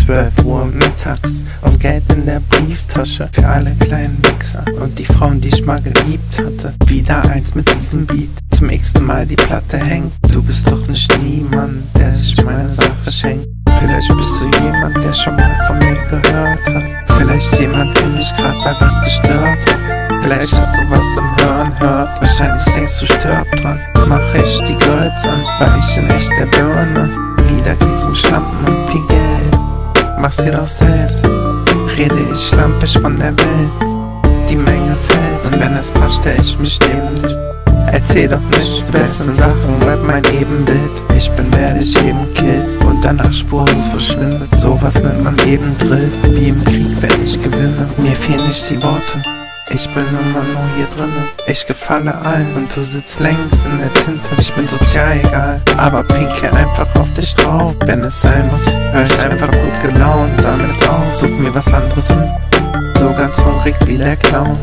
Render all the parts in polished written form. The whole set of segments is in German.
12 Uhr mittags und Geld in der Brieftasche für alle kleinen Wichser und die Frauen, die ich mal geliebt hatte. Wieder eins mit diesem Beat, zum x-ten Mal die Platte hängt. Du bist doch nicht niemand, der sich meine Sache schenkt. Vielleicht bist du jemand, der schon mal von mir gehört hat. Vielleicht jemand, den ich grad bei was gestört hat. Vielleicht hast du was im Hören hört. Wahrscheinlich denkst du, stirb dran. Mach ich die Girls an, weil ich in echt der Birne. Wieder geht's um Schlampen und viel Geld. Mach's dir doch selbst. Rede ich schlampig von der Welt. Die Menge fällt. Und wenn es passt, stell ich mich neben dich. Erzähl doch nicht die besten Sachen, bleib mein Ebenbild. Ich bin, wer dich eben killt und danach spurlos verschwindet. Sowas nennt man eben Drill, wie im Krieg, wenn ich gewinne. Mir fehlen nicht die Worte, ich bin immer nur hier drinnen. Ich gefalle allen und du sitzt längst in der Tinte. Ich bin sozial egal, aber pinke einfach auf dich drauf. Wenn es sein muss, hör ich einfach gut gelaunt damit auf. Such mir was anderes und so ganz hungrig wie der Clown.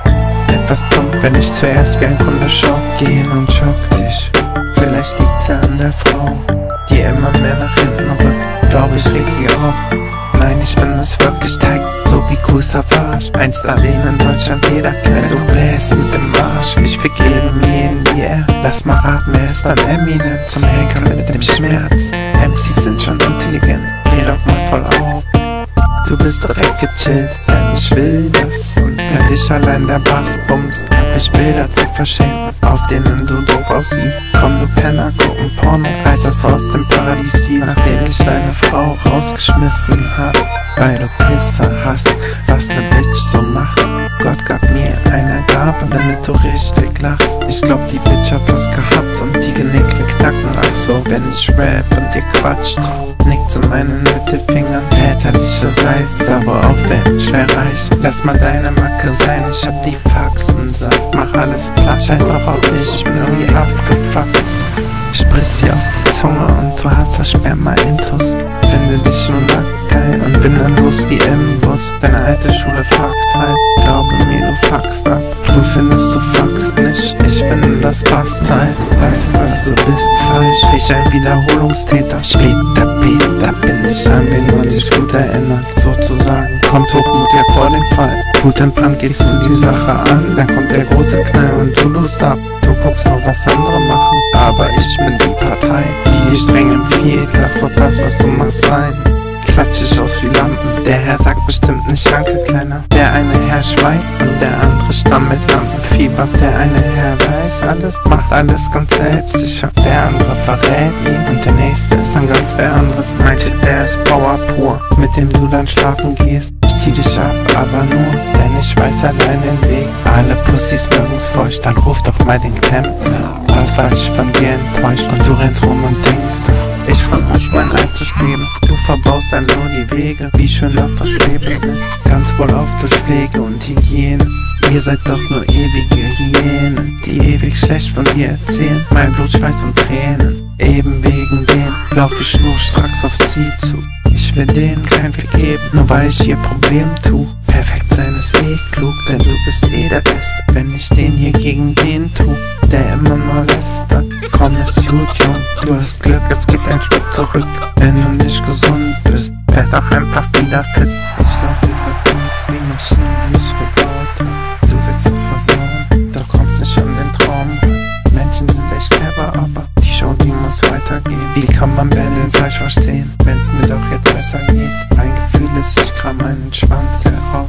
Etwas plump, wenn ich zuerst wie ein Kunde schock. Gehen und schock dich. Vielleicht liegt's ja an der Frau, die immer mehr nach hinten rückt. Glaub ich reg sie auf. Nein, ich bin es wirklich tight, so wie Kool Savas. Ein Stalin in Deutschland, jeder kennt. Du bläst mit dem Arsch, ich fick jeden wie er. Lass mal raten, wer ist dann Eminem? Zum Henker mit dem Schmerz. MCs sind schon intelligent, geh doch mal voll auf. Du bist direkt gechillt, denn ich will das. Und wenn dich allein der Bass bumst, hab ich Bilder zu verschenken, auf denen du doof aussiehst. Komm, du Penner, gucken Porno, als das aus dem Paradies stieg, nachdem ich deine Frau rausgeschmissen hab. Weil du Pisser hast, was ne Bitch so macht. Gott gab mir eine Gabe, damit du richtig lachst. Ich glaub, die Bitch hat was gehabt und die Genicke knacken. Also, wenn ich rap und dir quatscht, nickt zu meinen Mittelfingern. Väterlicherseits, sauber aufwärts, schwer reich. Lass mal deine Macke sein, ich hab die Faxen satt. Mach alles platt, scheiß doch auf dich, ich bin irgendwie abgefuckt. Spritz dir auf die Zunge und du hast das Sperma-Intus. Finde dich nur nackt geil und bin dann los wie im Bus. Deine alte Schule fuckt halt, glaube mir, du fuckst ab. Du findest, du fuckst nicht, ich finde, das passt halt. Weißt du, was du bist, falsch. Ich ein Wiederholungstäter, später bin ich, an wen man sich gut erinnert. Sozusagen, kommt Hochmut ja vor dem Fall. Gut entbrannt gehst du die Sache an, dann kommt der große Knall und du lust ab. Du guckst noch, was andere machen, aber ich bin die Partei, die dir streng empfiehlt. Lass doch das, was du machst, sein. Klatsch ich aus wie Lampen. Der Herr sagt bestimmt nicht Danke, Kleiner. Der eine Herr schweigt und der andere stammelt Lampenfieber. Der eine Herr weiß alles, macht alles ganz selbstsicher. Der andere verrät ihn und der nächste ist dann ganz wer anderes. Manche, der ist Power pur, mit dem du dann schlafen gehst. Ich zieh dich ab, aber nur, denn ich weiß allein den Weg. Alle Pussys mögen's feucht, dann ruf doch mal den Klempner. Was war ich von dir enttäuscht und du rennst rum und denkst, ich frag mich mein altes Leben. Du verbaust dann nur die Wege, wie schön doch das Leben ist. Ganz wohl auf durch Pflege und Hygiene. Ihr seid doch nur ewige Hyänen, die ewig schlecht von dir erzählen. Mein Blut, Schweiß und Tränen, eben wegen denen lauf ich nur stracks auf sie zu. Ich will denen kein vergeben, nur weil ich ihr Problem tu. Perfekt sein ist eh klug, denn du bist eh der Beste. Wenn ich den hier gegen den tu, der immer nur lästert. Komm, ist gut, Jung, du hast Glück, es gibt ein Stück zurück. Wenn du nicht gesund bist, werd auch einfach wieder fit. Ich lauf über nichts wie Maschinen, die ich gebaut hab. Du willst es versauen, doch kommst nicht an den Traum. Menschen sind echt clever, aber die Show, die muss weitergehen. Wie kann man Bälle falsch verstehen, wenn's mir doch jetzt besser geht? Mein Gefühl ist, ich kram meinen Schwanz heraus.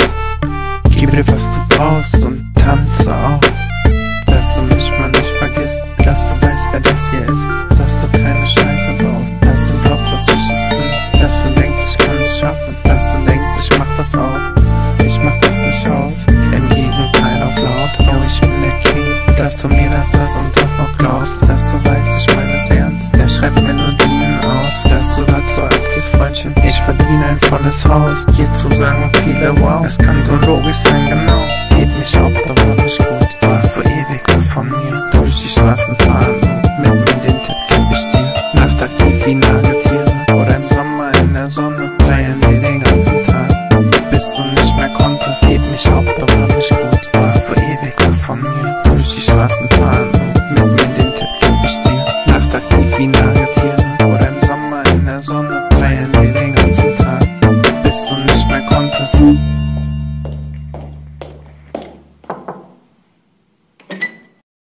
Gib dir, was du brauchst und tanze auf. Dass du mich mal nicht vergisst, dass du weißt, wer das hier ist. Dass du keine Scheiße baust, dass du glaubst, dass ich es bin. Dass du denkst, ich kann es schaffen, dass du denkst, ich mach das auch. Ich mach das nicht aus, im Gegenteil auf laut. Oh, ich bin der King, dass du mir das und das noch glaubst. Dass du weißt, ich meine es ernst. Der schreibt Melodien aus, dass du dazu abgehst, Freundchen. Ich verdiene ein volles Haus, hierzu sagen viele wow. Es kann so logisch sein, genau. Heb mich auf, aber mich gut. Du hast so ewig was von mir. Durch die Straßen fahren, mit mir den Tipp geb ich dir. Nachtaktiv wie Nagetiere oder im Sommer in der Sonne. Feiern wir den ganzen Tag, bis du nicht mehr konntest. Heb mich auf, aber mich gut. Du hast so ewig was von mir. Durch die Straßen fahren, mit mir den Tipp geb ich dir. Nachtaktiv wie Nagetiere oder im Sommer in der Sonne. Feiern wir den ganzen Tag. aus.